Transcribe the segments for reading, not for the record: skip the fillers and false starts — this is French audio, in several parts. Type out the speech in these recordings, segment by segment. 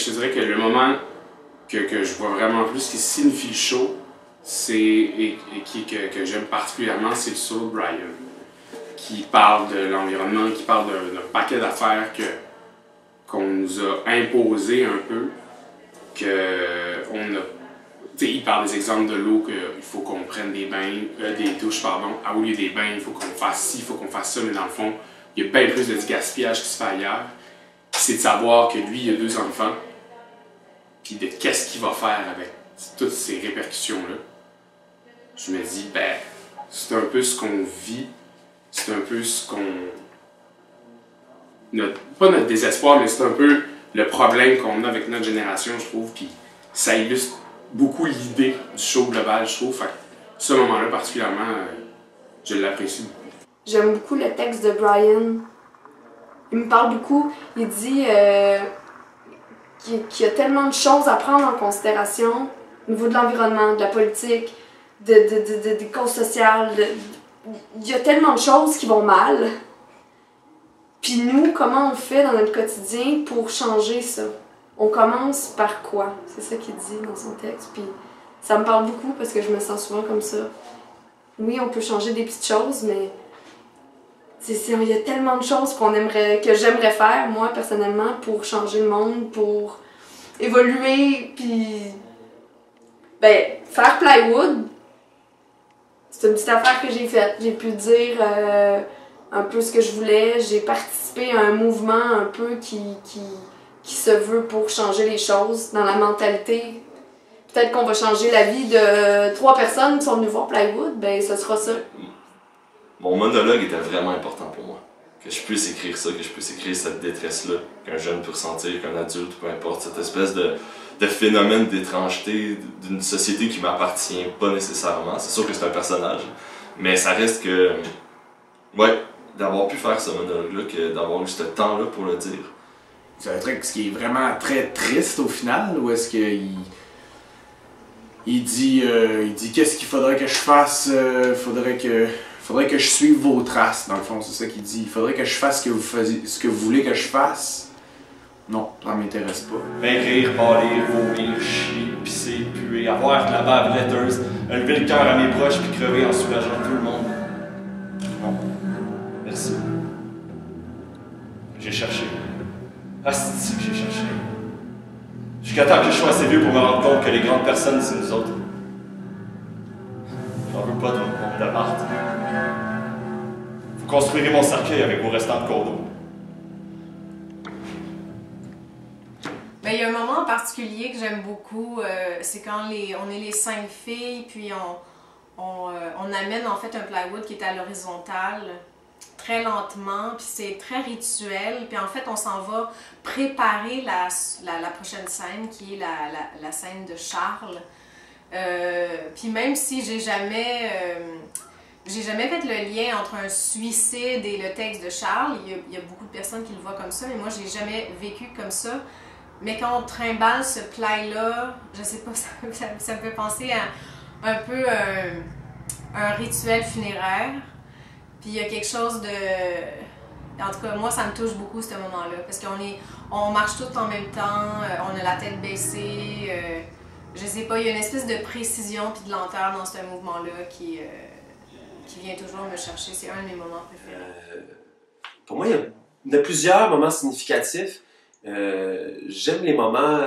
je te dirais que le moment que je vois vraiment plus qui signifie le show, que j'aime particulièrement, c'est le solo de Brian, qui parle de l'environnement, qui parle d'un paquet d'affaires qu'on nous a imposé un peu, il parle des exemples de l'eau, qu'il faut qu'on prenne des douches, au lieu des bains, il faut qu'on fasse ci, il faut qu'on fasse ça, mais dans le fond, il y a bien plus de gaspillage qui se fait ailleurs. C'est de savoir que lui, il a 2 enfants, puis de qu'est-ce qu'il va faire avec toutes ces répercussions-là. Je me dis, c'est un peu ce qu'on vit, c'est un peu ce qu'on... pas notre désespoir, mais c'est un peu le problème qu'on a avec notre génération, je trouve, puis ça illustre beaucoup l'idée du show global, je trouve. Fait que ce moment-là, particulièrement, je l'apprécie beaucoup. J'aime beaucoup le texte de Brian. Il me parle beaucoup. Il dit qu'il y a tellement de choses à prendre en considération au niveau de l'environnement, de la politique, des causes sociales. Il y a tellement de choses qui vont mal. Puis nous, comment on fait dans notre quotidien pour changer ça? On commence par quoi? C'est ça qu'il dit dans son texte. Puis ça me parle beaucoup parce que je me sens souvent comme ça. Oui, on peut changer des petites choses, mais il y a tellement de choses que j'aimerais faire, moi, personnellement, pour changer le monde, pour évoluer, puis... faire Plywood, c'est une petite affaire que j'ai faite. J'ai pu dire un peu ce que je voulais. J'ai participé à un mouvement un peu qui se veut pour changer les choses dans la mentalité. Peut-être qu'on va changer la vie de 3 personnes qui sont venues voir Plywood, ce sera ça. Mon monologue était vraiment important pour moi. Que je puisse écrire ça, que je puisse écrire cette détresse-là, qu'un jeune peut ressentir, qu'un adulte, peu importe, cette espèce de phénomène d'étrangeté d'une société qui m'appartient pas nécessairement. C'est sûr que c'est un personnage, mais ça reste que... Ouais, d'avoir pu faire ce monologue-là, que d'avoir eu ce temps-là pour le dire. C'est un truc qui est vraiment très triste au final, où est-ce qu'il... Il dit qu'est-ce qu'il faudrait que je fasse, faudrait que je suive vos traces, dans le fond, c'est ça qu'il dit. Il faudrait que je fasse ce que vous voulez que je fasse. Non, ça m'intéresse pas. Rire, pâlir, vomir, chier, pisser, puer, avoir de la bave laiteuse, lever le cœur à mes proches puis crever en soulageant tout le monde. Non. Merci. J'ai cherché. Asti que j'ai cherché. Jusqu'à temps que je sois assez vieux pour me rendre compte que les grandes personnes, c'est nous autres. J'en veux pas de mon appart. Vous construirez mon cercueil avec vos restants de cours d'eau. Il y a un moment en particulier que j'aime beaucoup, c'est quand on est les 5 filles, puis on amène en fait un plywood qui est à l'horizontale, très lentement, puis c'est très rituel, puis en fait on s'en va préparer la prochaine scène qui est la scène de Charles. Puis même si j'ai jamais fait le lien entre un suicide et le texte de Charles, il y a beaucoup de personnes qui le voient comme ça, mais moi j'ai jamais vécu comme ça. Mais quand on trimballe ce ply-là, je sais pas, ça me fait penser à un peu un rituel funéraire. Puis il y a quelque chose de... En tout cas, moi, ça me touche beaucoup, ce moment-là. Parce on marche tous en même temps, on a la tête baissée. Je sais pas, il y a une espèce de précision puis de lenteur dans ce mouvement-là qui vient toujours me chercher. C'est un de mes moments préférés. Pour moi, il y a plusieurs moments significatifs. J'aime les moments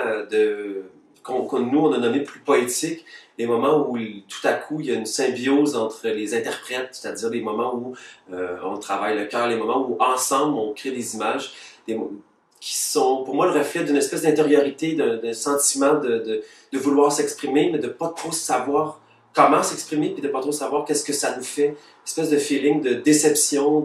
qu'on nous on a nommé plus poétiques, les moments où tout à coup il y a une symbiose entre les interprètes, c'est-à-dire des moments où on travaille le cœur, les moments où ensemble on crée des images qui sont pour moi le reflet d'une espèce d'intériorité, d'un sentiment de vouloir s'exprimer, mais de pas trop savoir comment s'exprimer, puis de pas trop savoir qu'est-ce que ça nous fait, une espèce de feeling de déception,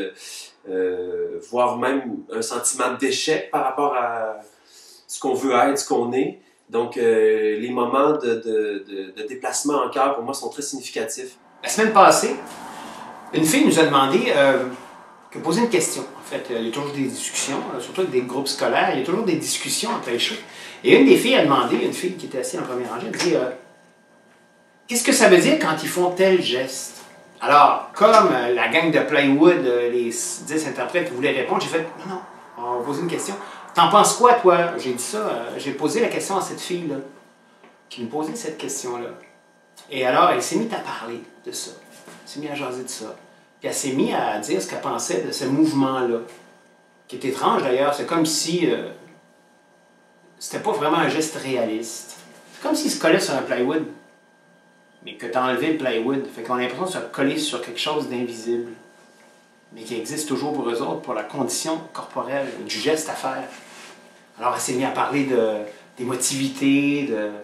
voire même un sentiment d'échec par rapport à ce qu'on veut être, ce qu'on est. Donc, les moments de déplacement en cœur, pour moi, sont très significatifs. La semaine passée, une fille nous a demandé de poser une question. En fait, il y a toujours des discussions, surtout avec des groupes scolaires, il y a toujours des discussions entre les shows. Et une des filles a demandé, une fille qui était assise en première rangée, elle dit qu'est-ce que ça veut dire quand ils font tel geste? Alors, comme la gang de Plywood, les 10 interprètes voulaient répondre, j'ai fait non, on va poser une question. T'en penses quoi, toi? J'ai dit ça, j'ai posé la question à cette fille-là, qui me posait cette question-là. Et alors, elle s'est mise à parler de ça. Elle s'est mise à jaser de ça. Puis elle s'est mise à dire ce qu'elle pensait de ce mouvement-là, qui est étrange d'ailleurs. C'est comme si c'était pas vraiment un geste réaliste. C'est comme s'il se collait sur un plywood, mais que tu as enlevé le plywood. Fait qu'on a l'impression de se coller sur quelque chose d'invisible, mais qui existe toujours pour eux autres, pour la condition corporelle, du geste à faire. Alors elle s'est mise à parler d'émotivité,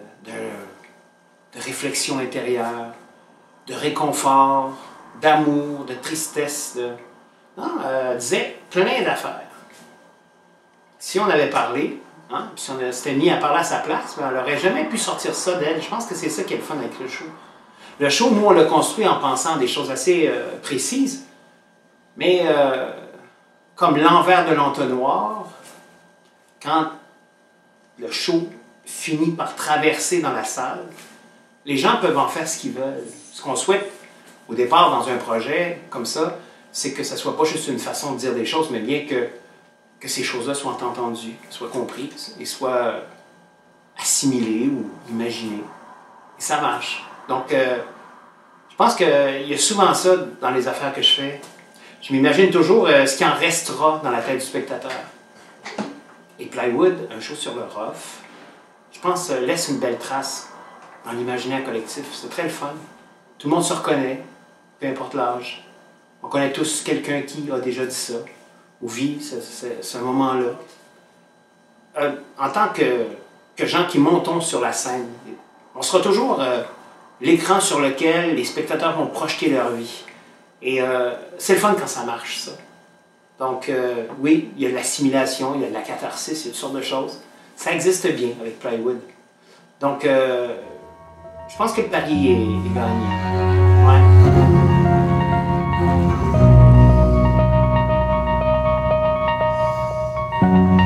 de réflexion intérieure, de réconfort, d'amour, de tristesse. Non, elle disait plein d'affaires. Si on avait parlé, hein, si on s'était mis à parler à sa place, ben, elle n'aurait jamais pu sortir ça d'elle. Je pense que c'est ça qui est le fun avec le show. Le show, nous, on l'a construit en pensant à des choses assez précises, mais comme l'envers de l'entonnoir, quand le show finit par traverser dans la salle, les gens peuvent en faire ce qu'ils veulent. Ce qu'on souhaite au départ dans un projet comme ça, c'est que ça ne soit pas juste une façon de dire des choses, mais bien que ces choses-là soient entendues, soient comprises et soient assimilées ou imaginées. Et ça marche. Donc, je pense qu'il y a souvent ça dans les affaires que je fais. Je m'imagine toujours ce qui en restera dans la tête du spectateur. Et Plywood, un show sur le rough, je pense, laisse une belle trace dans l'imaginaire collectif. C'est très le fun. Tout le monde se reconnaît, peu importe l'âge. On connaît tous quelqu'un qui a déjà dit ça, ou vit ce moment-là. En tant que gens qui montons sur la scène, on sera toujours l'écran sur lequel les spectateurs vont projeter leur vie. Et c'est le fun quand ça marche, ça. Donc, oui, il y a de l'assimilation, il y a de la catharsis, il y a toutes sortes de choses. Ça existe bien avec Plywood. Donc, je pense que le pari est gagné. Ouais.